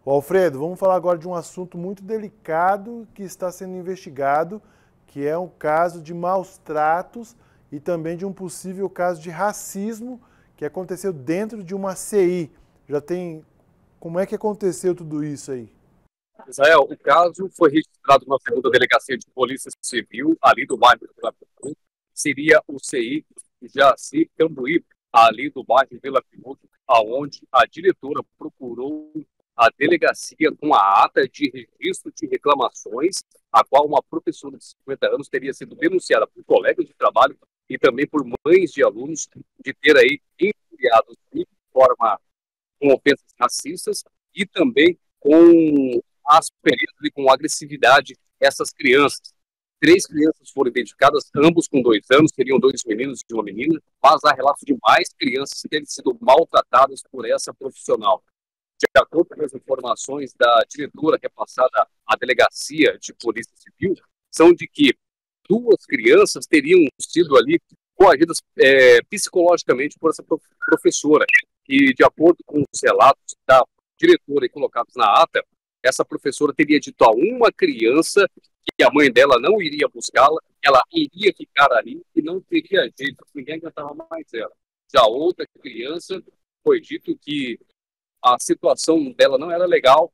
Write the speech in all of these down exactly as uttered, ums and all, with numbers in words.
Ô Alfredo, vamos falar agora de um assunto muito delicado que está sendo investigado, que é um caso de maus tratos e também de um possível caso de racismo que aconteceu dentro de uma C I. Já tem... Como é que aconteceu tudo isso aí? Israel, o caso foi registrado na segunda Delegacia de Polícia Civil, ali do bairro do Vila Pinto. Seria o C I Jaci Cambuí, ali do bairro Vila Pinto, aonde a diretora procurou a delegacia com a ata de registro de reclamações, a qual uma professora de cinquenta anos teria sido denunciada por colegas de trabalho e também por mães de alunos de ter aí injuriado de forma com ofensas racistas e também com aspereza e com agressividade essas crianças. Três crianças foram identificadas, ambos com dois anos, seriam dois meninos e uma menina, mas há relatos de mais crianças terem sido maltratadas por essa profissional. De acordo com as informações da diretora repassada à Delegacia de Polícia Civil, são de que duas crianças teriam sido ali coagidas é, psicologicamente por essa professora. E, de acordo com os relatos da diretora e colocados na ata, essa professora teria dito a uma criança que a mãe dela não iria buscá-la, ela iria ficar ali e não teria jeito, ninguém aguentava mais ela. Já outra criança foi dito que a situação dela não era legal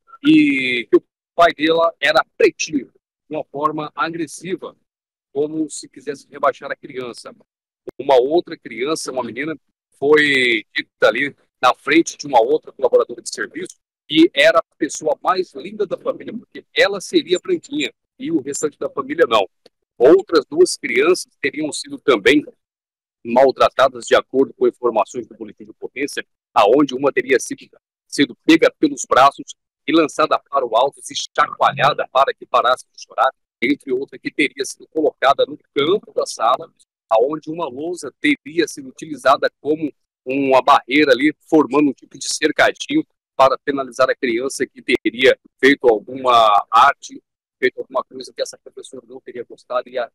e que o pai dela era pretinho, de uma forma agressiva, como se quisesse rebaixar a criança. Uma outra criança, uma menina, foi dita ali na frente de uma outra colaboradora de serviço que era a pessoa mais linda da família, porque ela seria branquinha e o restante da família não. Outras duas crianças teriam sido também maltratadas de acordo com informações do boletim de ocorrência, aonde uma teria sido, sido pega pelos braços e lançada para o alto e chacoalhada para que parasse de chorar, entre outra que teria sido colocada no canto da sala, aonde uma lousa teria sido utilizada como uma barreira ali, formando um tipo de cercadinho para penalizar a criança que teria feito alguma arte, feito alguma coisa que essa professora não teria gostado e, a,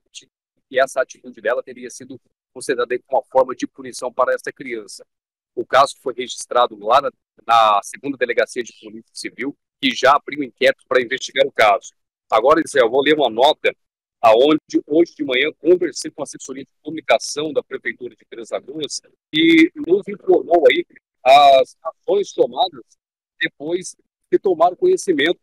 e essa atitude dela teria sido considerada como uma forma de punição para essa criança. O caso foi registrado lá na, na segunda Delegacia de Polícia Civil, que já abriu inquérito para investigar o caso. Agora, Zé, eu vou ler uma nota aonde hoje de manhã conversei com a assessoria de comunicação da Prefeitura de Três Lagoas e nos informou aí as ações tomadas depois que tomaram conhecimento.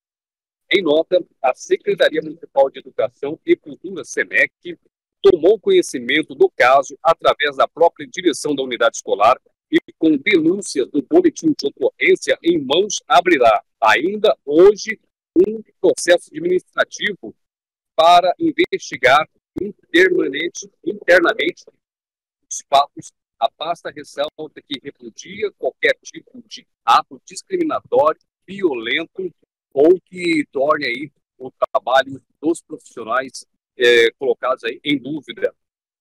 Em nota, a Secretaria Municipal de Educação e Cultura, SEMEC, tomou conhecimento do caso através da própria direção da unidade escolar e com denúncias do boletim de ocorrência em mãos, abrirá ainda hoje um processo administrativo para investigar internamente, internamente os fatos. A pasta ressalta que repudia qualquer tipo de ato discriminatório, violento ou que torne aí o trabalho dos profissionais é, colocados aí em dúvida.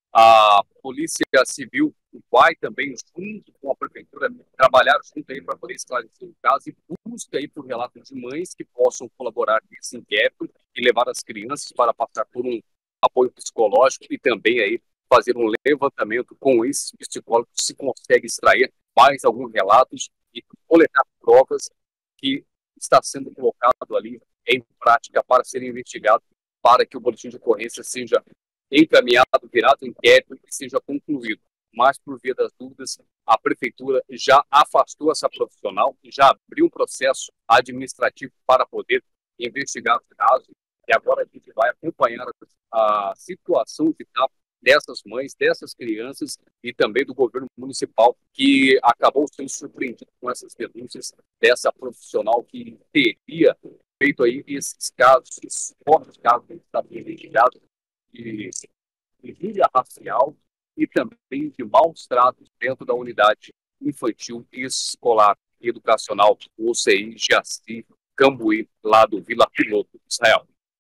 A Polícia Civil vai também, junto com a Prefeitura, trabalhar junto aí para poder esclarecer o caso e busca aí por relatos de mães que possam colaborar nesse inquérito e levar as crianças para passar por um apoio psicológico e também aí fazer um levantamento com esses psicólogos se consegue extrair mais alguns relatos e coletar provas que está sendo colocado ali em prática para serem investigados, para que o boletim de ocorrência seja encaminhado, virado inquérito e seja concluído. Mas, por via das dúvidas, a Prefeitura já afastou essa profissional, já abriu um processo administrativo para poder investigar o caso. E agora a gente vai acompanhar a situação de dessas mães, dessas crianças e também do governo municipal, que acabou sendo surpreendido com essas denúncias dessa profissional que teria feito aí esses casos, esses fortes casos que está sendo investigado de injúria racial e também de maus tratos dentro da unidade infantil e escolar e educacional, o C I Jaci Cambuí, lá do Vila Piloto, Israel.